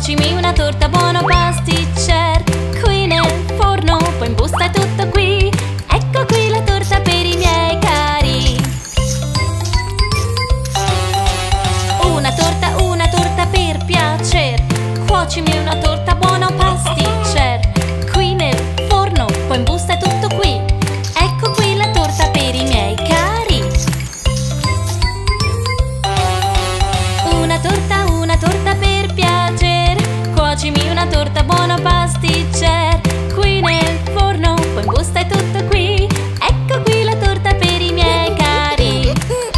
Cuocimi una torta buono pasticcere, qui nel forno, poi in busta è tutto qui. Ecco qui la torta per i miei cari. Una torta per piacere. Cuocimi una torta buona pasticcere, qui nel forno, poi in busta è tutto qui. Ecco qui la torta per i miei cari. Una torta per piacere. Cuocimi una torta buona pasticcere, qui nel forno, poi in busta è tutto qui. Ecco qui la torta per i miei cari.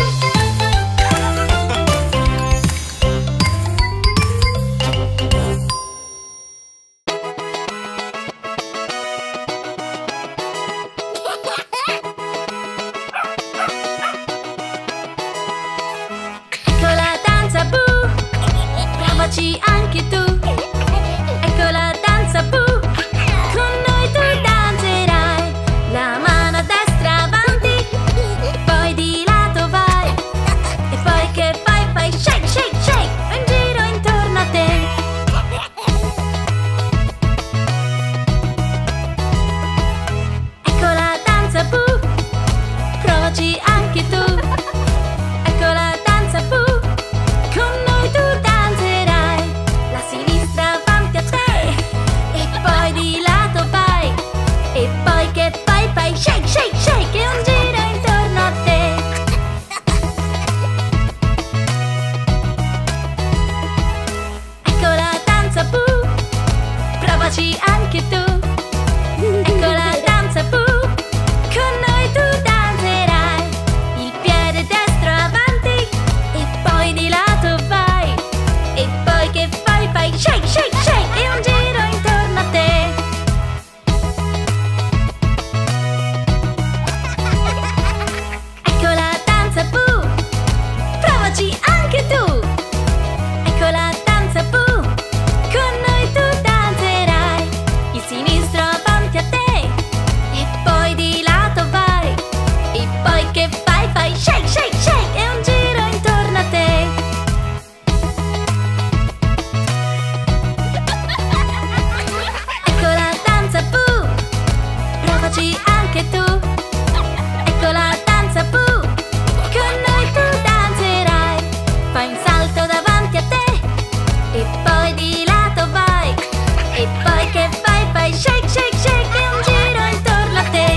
Ecco la danza Boo, provaci anche tu. Ecco la danza Boo, con noi tu danzerai. La mano a destra avanti, e poi di lato vai. E poi che fai? Fai shake, shake, shake, un giro intorno a te. Ecco la danza Boo, provaci anche tu. Ecco la danza Boo, con noi tu danzerai. La sinistra avanti a te, e poi di lato vai. E poi che fai? Fai shake, shake, shake, e un giro intorno a te. Ecco la danza Boo, provaci anche tu. Ecco la danza Boo, con noi tu danzerai. Il piede destro avanti, e poi di lato vai. E poi che fai? Fai shake, shake, shake, e un giro intorno a te. Ecco la danza Boo, provaci anche tu. Ecco la danza Boo, con noi tu danzerai. Il sinistro avanti a te, e poi di lato vai. E poi che fai? Fai shake, shake, shake, e un giro intorno a te. Ecco la danza Boo, provaci anche tu. Ecco la danza Boo, con noi tu danzerai. Fai un salto davanti a te, e poi di lato vai. E poi che fai? Fai shake, shake, shake, e un giro intorno a te.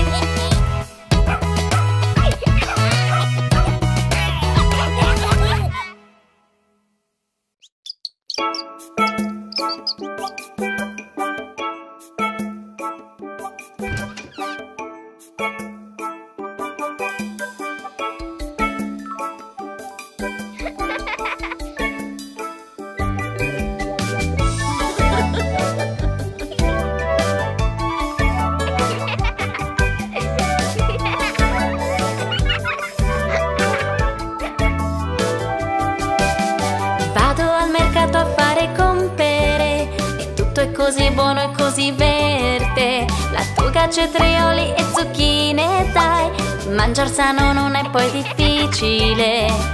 Vado al mercato a fare compere, e tutto è così buono e così verde. Lattuga, cetrioli e zucchine, dai. Mangiar sano non è poi difficile.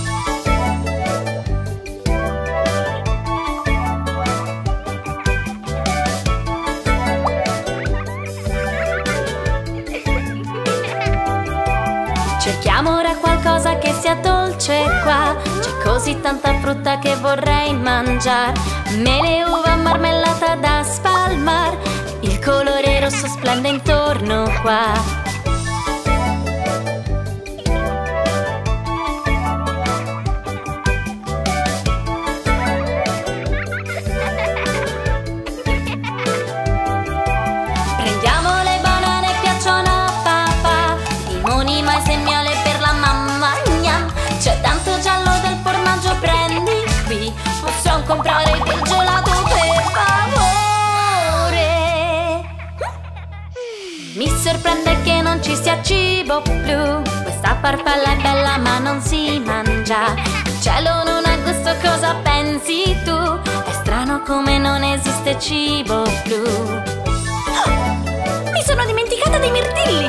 Cerchiamo ora qualcosa che sia dolce qua. C'è così tanta frutta che vorrei mangiare. Mele, uva, marmellata da spalmar. Il colore rosso splende intorno qua. Prendiamo le banane, piacciono a papà. Limoni, mais e miele per la mamma, gnam. C'è tanto giallo del formaggio, prendi qui. Possiamo comprare del gelato per favore. Mi sorprende che non ci sia cibo blu. Questa farfalla è bella ma non si mangia. Il cielo non ha gusto, cosa pensi tu? È strano come non esiste cibo blu. Mi sono dimenticata dei mirtilli!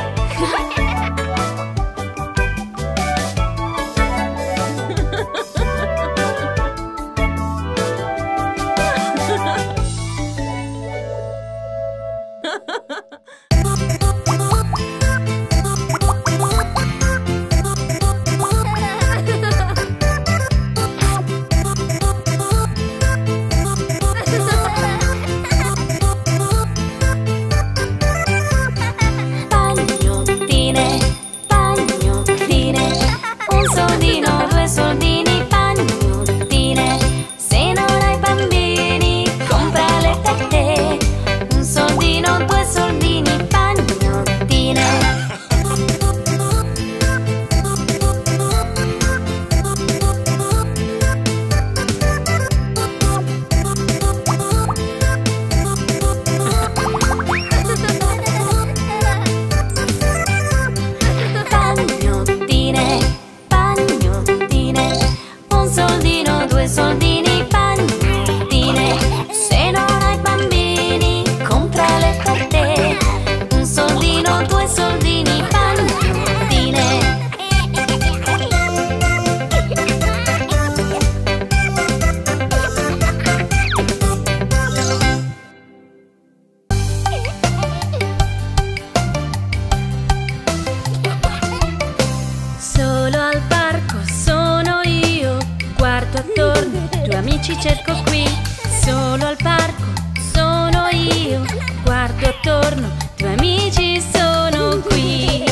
cerco qui, solo al parco sono io. Guardo attorno, due amici sono qui.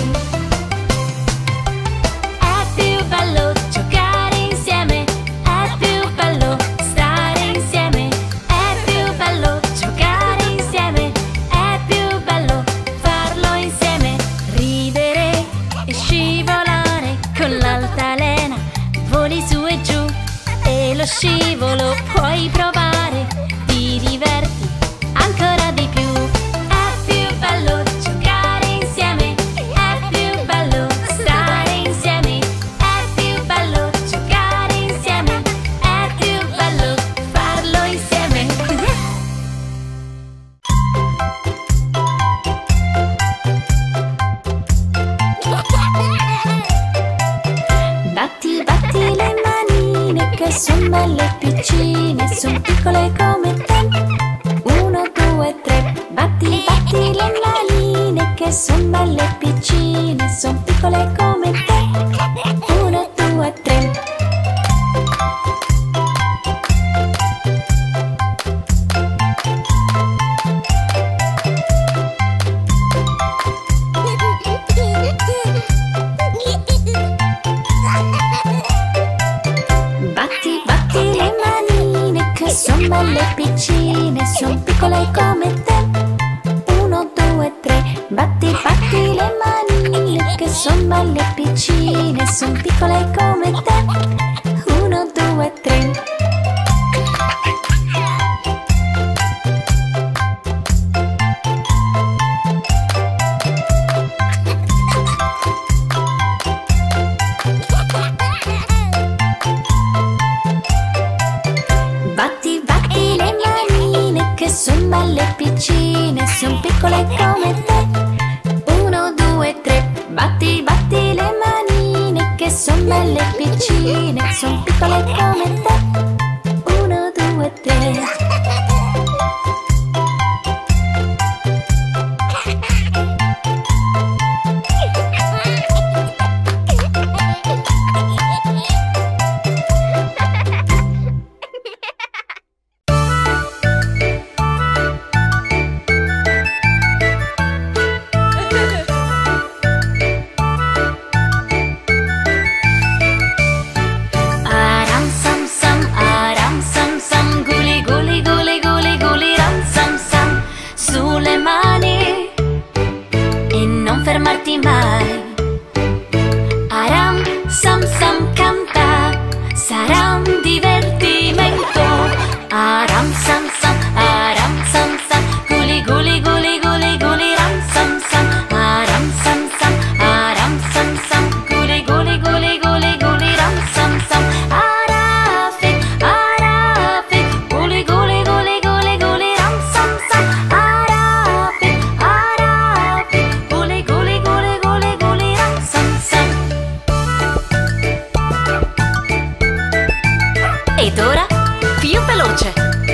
È più bello giocare insieme, è più bello stare insieme, è più bello giocare insieme, è più bello farlo insieme. Ridere e scivolare con l'altalena, voli su e giù e lo scivolo puoi provare, ti diverti ancora di più. È più bello giocare insieme, è più bello stare insieme, è più bello giocare insieme, è più bello farlo insieme. Batti, batti le manine che son belle e piccine, son piccole come te. 1, 2, 3. Batti, batti le manine che son belle e piccine, son piccole come te. 1, 2, 3. Batti, batti le manine che son belle e piccine, son piccole come te. 1, 2, 3. Batti, batti le manine che son belle e piccine, son piccole come te. 1, 2, 3. Batti, batti le manine che son belle e piccine, son piccole come te. 1, 2, 3. Batti, batti le manine che son belle e piccine, son piccole come te. 1, 2, 3. Aram sam sam, guli guli guli guli guli ram sam sam. Sulle mani e non fermarti mai. Aram sam sam canta, sarà un divertimento. Aram sam sam, guli guli guli guli guli ram sam sam. Aram sam sam, guli guli guli guli guli ram sam sam. Arafik, arafik, guli guli guli guli guli ram sam sam. Arafik, arafik, guli guli guli guli guli ram sam sam. Ed ora più veloce.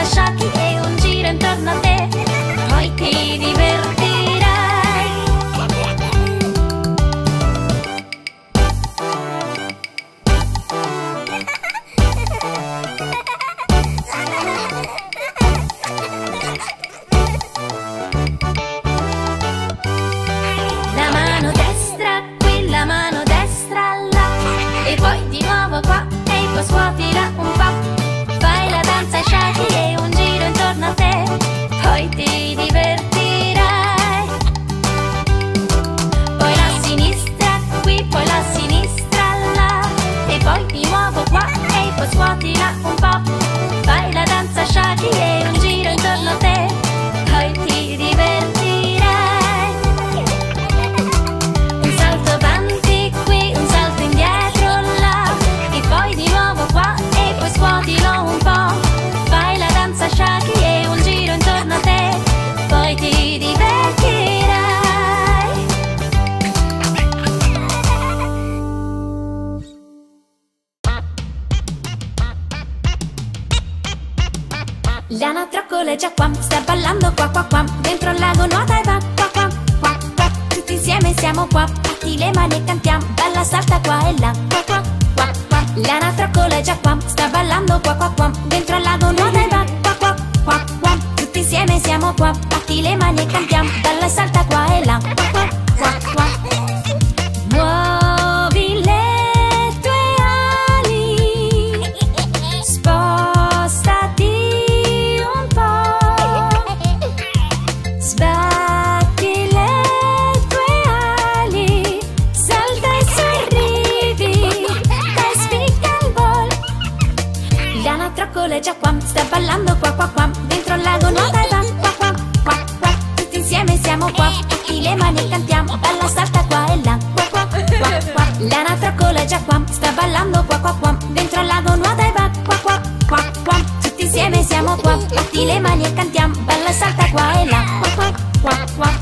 sciacchi e un giro intorno a te, poi ti divertirai. La mano destra qui, la mano destra là, e poi di nuovo qua, e poi scuotila un po'. Fai la danza ai sciacchi e un giro intorno a te, poi ti divertirai. Poi la sinistra qui, poi la sinistra là, e poi di nuovo qua, e poi scuotila un po'. Fai la danza ai sciacchi e un giro intorno a te, poi ti divertirai. Un salto avanti qui, un salto indietro là, e poi di nuovo qua, e poi scuotilo un po'. Fai la danza sciacchi e un giro intorno a te, poi ti divertirai. L'anatroccolo è già qua, sta ballando qua qua qua, dentro il lago nuota e va qua qua qua qua. Tutti insieme siamo qua, batti le mani e cantiamo, balla salta qua e là, qua qua qua qua. L'anatroccolo è già qua, sta ballando qua qua qua, dentro il lago nuota e va qua qua qua qua. Tutti insieme siamo qua, batti le mani e cantiamo, balla salta qua e là, qua qua qua qua. Muovi le tue ali, spostati un po', sbatti le tue ali, salta e sorridi, dai spicca il volo. L'anatroccolo è già qua, sta ballando qua qua qua, dentro il lago nuota e va qua qua qua qua. Tutti insieme siamo qua, batti le mani e cantiamo, balla salta qua e là, qua qua qua qua. L'anatroccolo è già qua, sta ballando qua qua qua, dentro il lago nuota e va qua qua qua qua. Tutti insieme siamo qua, batti le mani e cantiamo, balla salta qua e là, qua qua qua qua.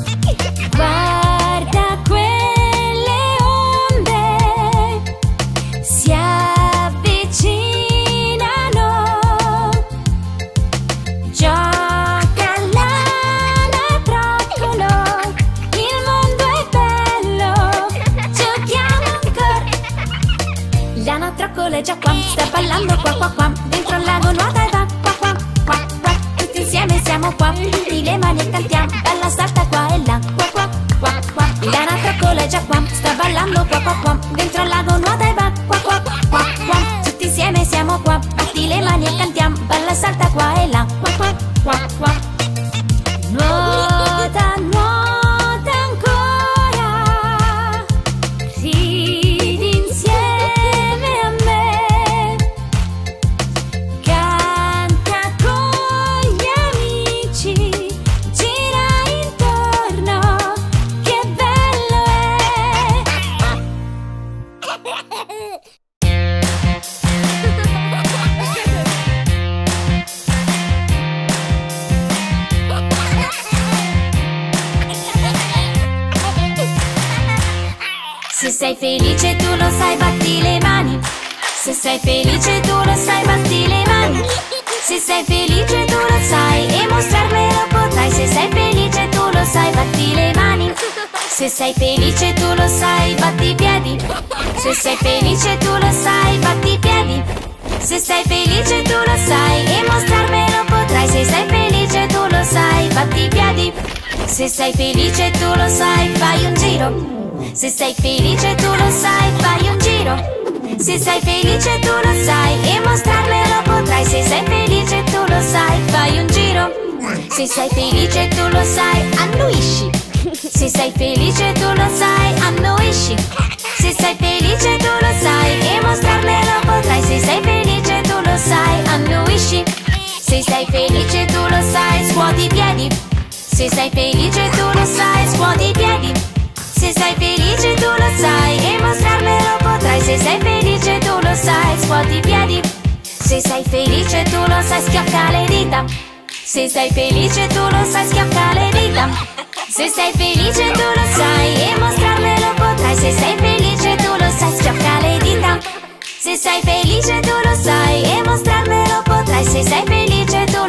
Guarda quelle onde, si avvicinano, gioca l'anatroccolo, il mondo è bello, giochiamo ancora. L'anatroccolo è già qua, sta ballando qua qua qua, dentro il lago nuota e va qua qua qua qua. Tutti insieme siamo qua, batti le mani e cantiamo, balla salta qua e là, qua qua qua qua. L'anatroccolo è già qua, sta ballando qua qua qua, dentro il lago nuota e va qua qua qua qua. Tutti insieme siamo qua, batti le mani e cantiamo, balla salta qua e là, qua qua qua qua. Nuota, nuota ancora, ridi insieme a me, canta con gli amici, gira intorno, che bello è. Se sei felice tu lo sai, batti le mani. Se sei felice tu lo sai, batti le mani. Se sei felice tu lo sai e mostrarmelo potrai. Se sei felice tu lo sai, batti le mani. Se sei felice tu lo sai, batti i piedi. Se sei felice tu lo sai, batti i piedi. Se sei felice tu lo sai e mostrarmelo potrai. Se sei felice tu lo sai, batti i piedi. Se sei felice tu lo sai, fai un giro. Se sei felice tu lo sai, fai un giro. Se sei felice tu lo sai e mostrarmelo potrai. Se sei felice tu lo sai, fai un giro. Se sei felice tu lo sai, annuisci. Se sei felice tu lo sai, annuisci. Se sei felice tu lo sai e mostrarmelo potrai. Se sei felice tu lo sai, annuisci. Se sei felice tu lo sai, scuoti i piedi. Se sei felice tu lo sai, scuoti i piedi. Se sei felice tu lo sai e mostrarmelo potrai. Se sei felice tu lo sai, scuoti i piedi. Se sei felice tu lo sai, schiocca le dita. Se sei felice tu lo sai, schiocca le dita. Se sei felice tu lo sai e mostrarmelo potrai. Se sei felice tu lo sai, schiocca le dita. Se sei felice tu lo sai e mostrarmelo potrai. Se sei felice tu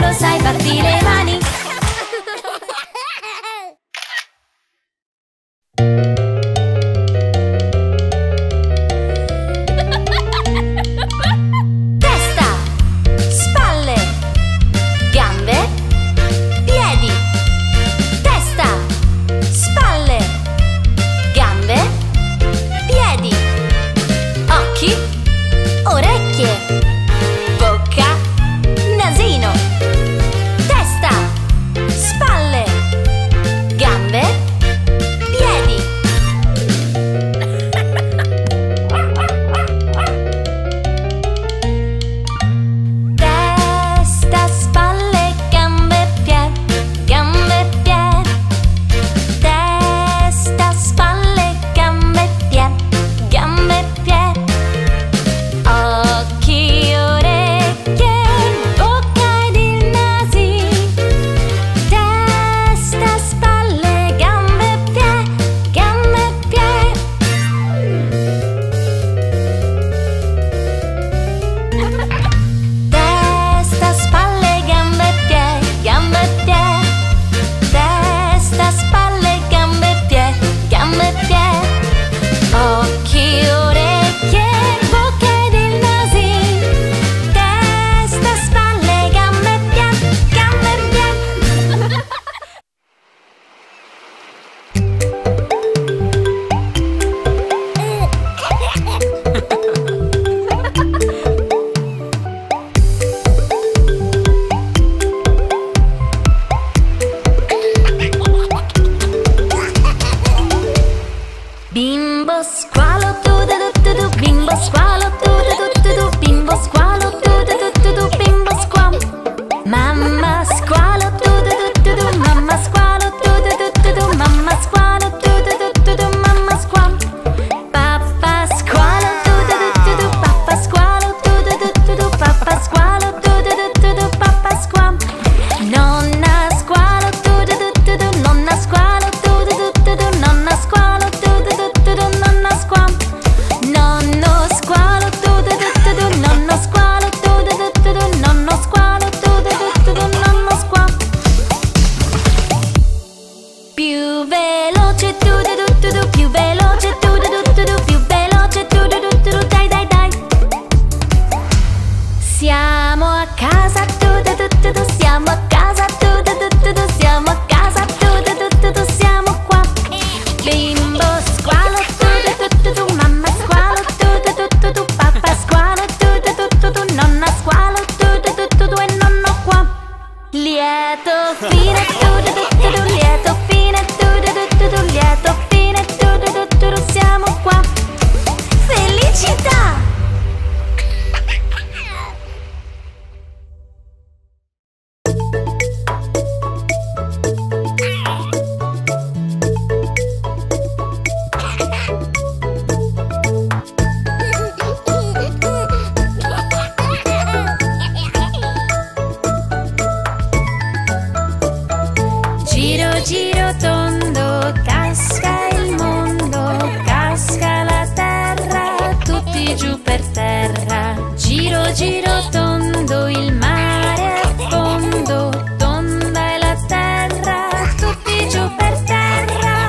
Lieto fine, lieto fine, lieto fine, siamo qua. Felicità! Giro giro tondo, casca il mondo, casca la terra, tutti giù per terra. Giro giro tondo, il mare a fondo, tonda è la terra, tutti giù per terra.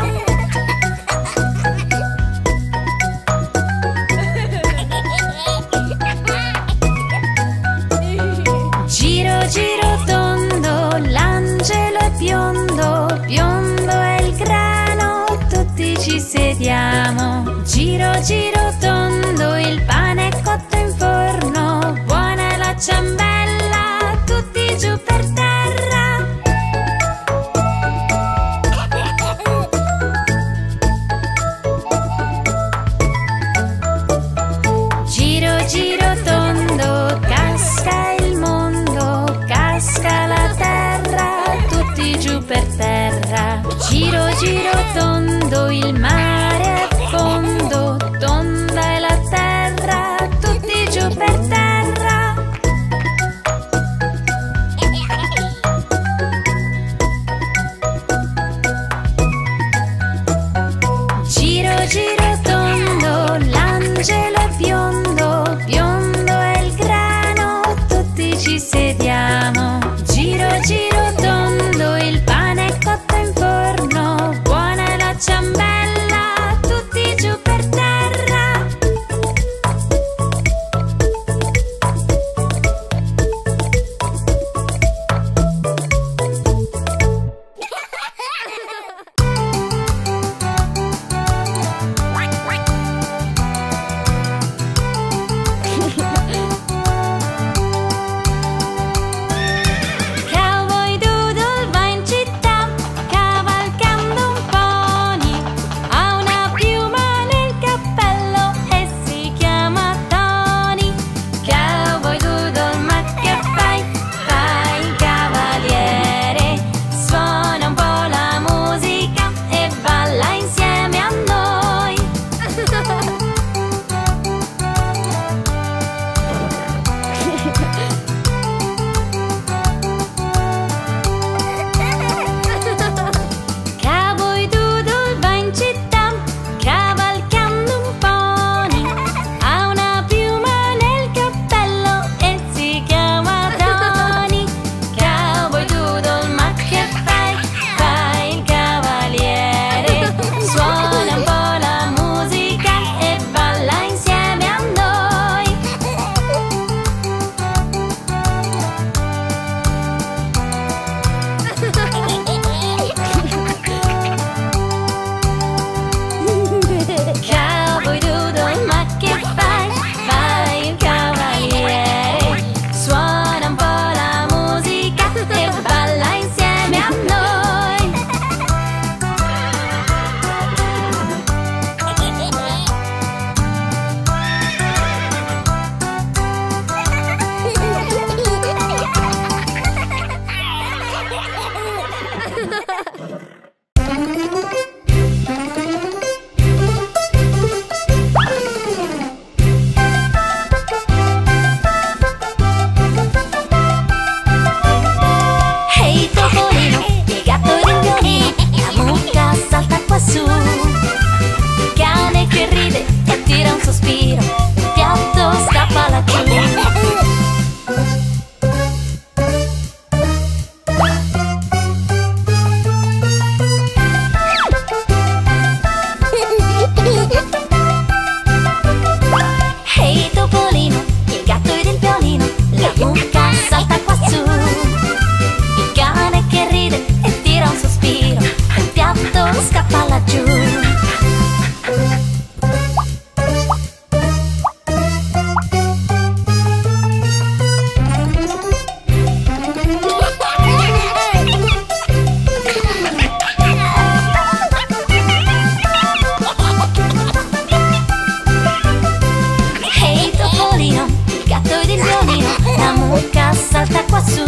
Giro giro tondo, l'angelo è biondo, biondo è il grano, tutti ci sediamo. Giro giro tondo, il pane è cotto in forno, buona è la ciambella, tutti giù per terra. Giro giro tondo, casca il mondo, casca la terra, tutti giù per terra. Giro giro tondo, il mare a fondo, tonda è la terra, tutti giù per terra. Giro giro tondo, l'angelo è biondo, biondo è il grano, tutti ci sediamo. Giro giro tondo, il pane è cotto in forno, buona è la ciambella, tutti giù per terra. Cowboy Doodle va in città, cavalcando un pony. Ha una piuma nel cappello e si chiama Tony. Cowboy Doodle, ma che fai? Fai il cavaliere. Suona un po' la musica e balla insieme a noi. Cowboy Doodle va in città, cavalcando un pony. Ha una piuma nel cappello e si chiama Tony. Cowboy Doodle, ma che fai? Fai il cavaliere. Suona un po' la musica e balla insieme a noi. Cowboy Doodle, ma che fai? Fai il cavaliere. Suona un po' la musica e balla insieme a noi. Ehi Topolino, il gatto e il violino, la mucca salta qua su. Il cane che ride e tira un sospiro, il piatto scappa laggiù. Ehi Topolino, il gatto ed il violino, la mucca salta qua su. Il cane che ride e tira un sospiro, il piatto scappa laggiù.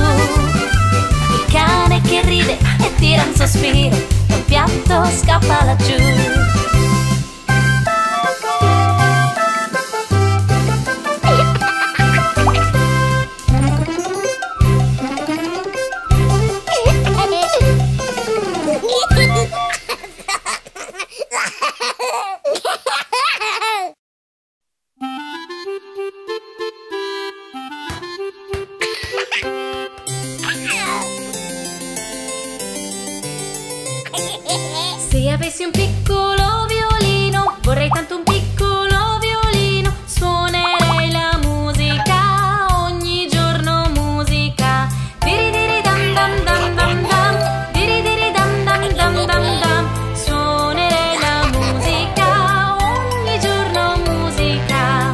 Il cane che ride e tira un sospiro, e un piatto scappa laggiù. Se avessi un piccolo violino, vorrei tanto un piccolo violino, suonerei la musica, ogni giorno musica. Diridiri dam dam dam dam dam, diridiri dam dam dam dam dam, suonerei la musica, ogni giorno musica.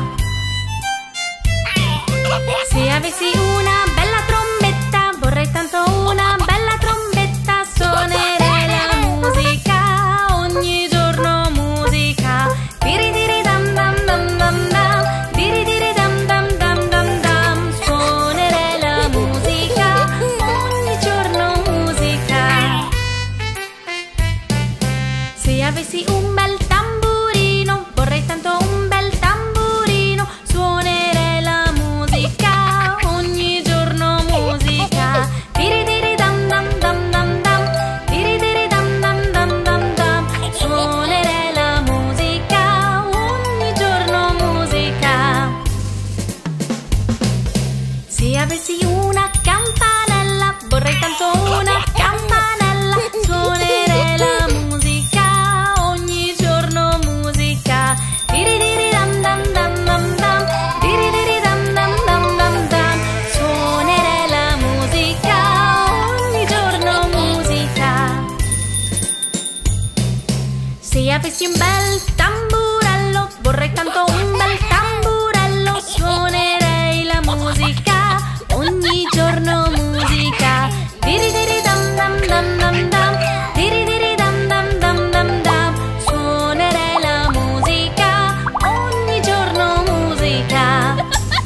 Se avessi una bella trombetta, vorrei tanto una bella trombetta, suonerei la musica, ogni giorno musica. Diridiri dam dam dam dam dam, diridiri dam dam dam dam dam, suonerei la musica, ogni giorno musica. Se avessi un bel tamburino, vorrei tanto un bel tamburino, suonerei la musica, ogni giorno musica. Diridiri dam dam dam dam dam, diridiri dam dam dam dam dam, suonerei la musica, ogni giorno musica. Se avessi una campanella, vorrei tanto una campanella, suonerei la musica, ogni giorno musica. Diridiri dam dam dam dam dam, diridiri dam dam dam dam dam, suonerei la musica, ogni giorno musica. Se avessi un bel tamburello, vorrei tanto un bel tamburello, suonerei la musica, ogni giorno musica. Diridiri dam dam dam dam dam, diridiri dam dam dam dam dam, suonerei la musica, ogni giorno musica.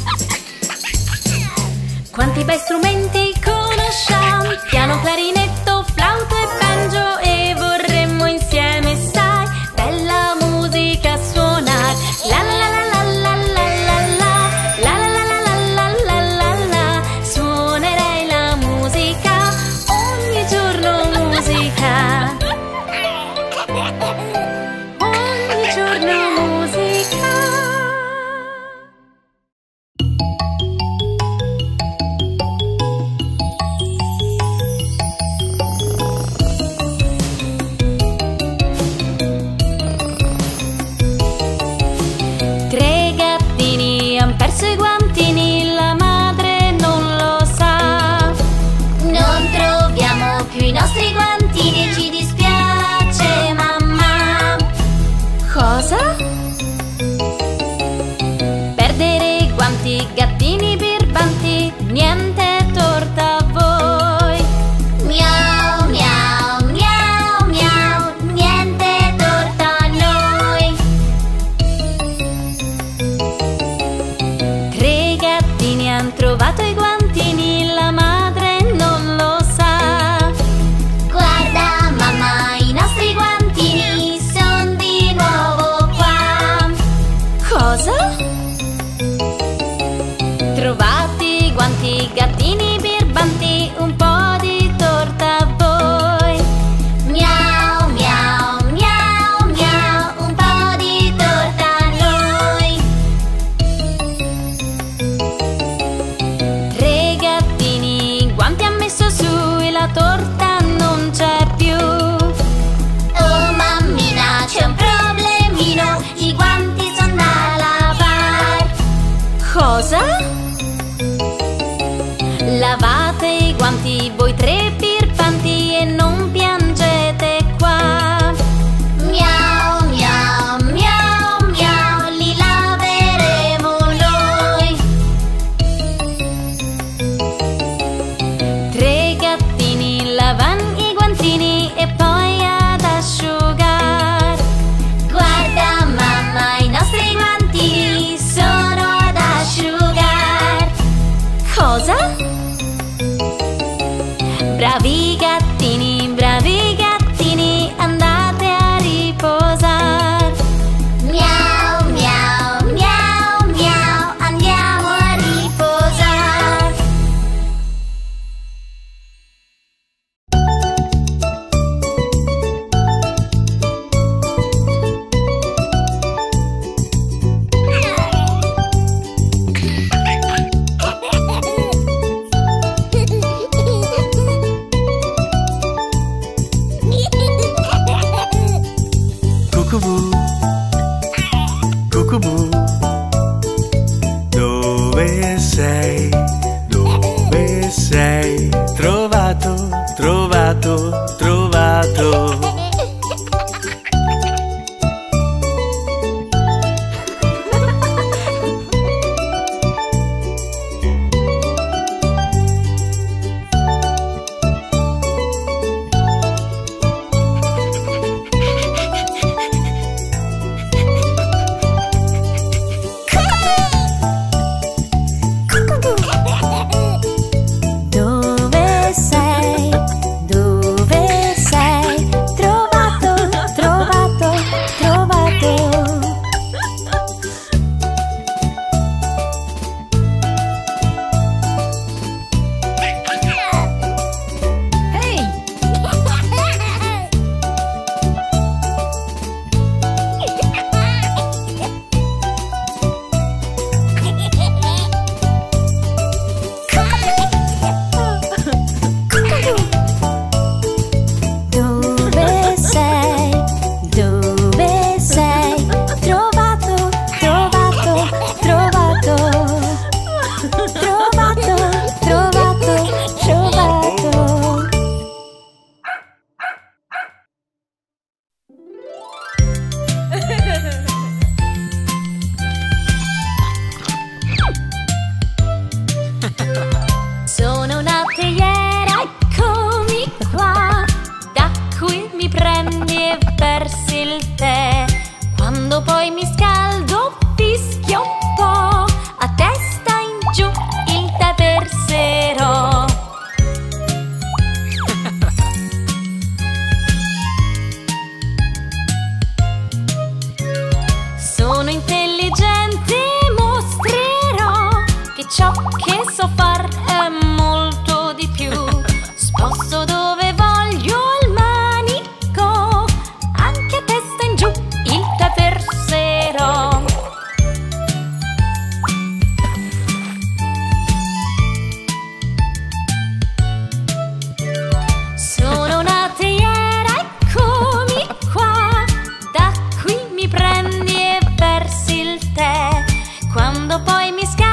Quanti bei strumenti conosciamo, piano, clarinetto, flauto e banjo, e vorremmo insieme, sai, bella musica suonare. La la la la la la la la la, la la la la la la la la, suonerei la musica, ogni giorno musica, ogni giorno musica. Tre gattini han perso i guantini, la madre non lo sa. Non troviamo più i nostri guantini e ci dispiace, mamma. Cosa? Perdere guanti, gattini birbanti, niente torta a voi. Miau, miau, miau, miau, niente torta a noi. Tre gattini han trovato i guantini, la madre non lo sa. Guarda mamma, i nostri guantini sono di nuovo qua. Cosa? Trovati guanti, gattini birbanti, un po' di torta a voi. Miau, miau, miau, miau, un po' di torta a noi. Tre gattini, guanti han messo su e la torta non c'è più. Oh mammina, c'è un problemino, i guanti sono da lavare. Cosa? Lavate i guanti voi tre birbanti e non piangete qua. Miau, miau, miau, miau, li laveremo noi. Tre gattini lavan i guantini e poi ad asciugar. Guarda mamma, i nostri guantini sono ad asciugar. Cosa? trovato, trovato. Dove sei? Dove sei? Trovato, trovato, trovato. Ehi! Dove sei? Dove sei? Trovato, trovato, trovato. Trovato, trovato, trovato. Sono una teiera, eccomi qua. Da qui mi prendi e versi il tè. Quando poi mi scaldo, fischio un po'. A testa in giù il tè verserò. Sono intelligente, mostrerò che ciò che so far è molto di più. Sposto dove voglio il manico, anche a testa in giù il tè verserò. Sono una teiera, eccomi qua. Da qui mi prendi e versi il tè. Quando poi mi scaldo,